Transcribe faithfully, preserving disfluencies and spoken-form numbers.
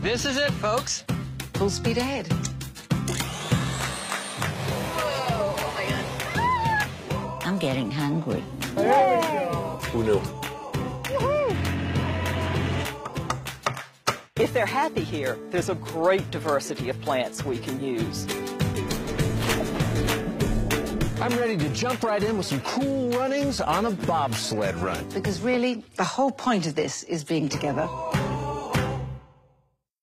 This is it, folks. Full speed ahead. Whoa, oh my God. I'm getting hungry. There we go. Who knew? If they're happy here, there's a great diversity of plants we can use. I'm ready to jump right in with some cool runnings on a bobsled run. Because really, the whole point of this is being together.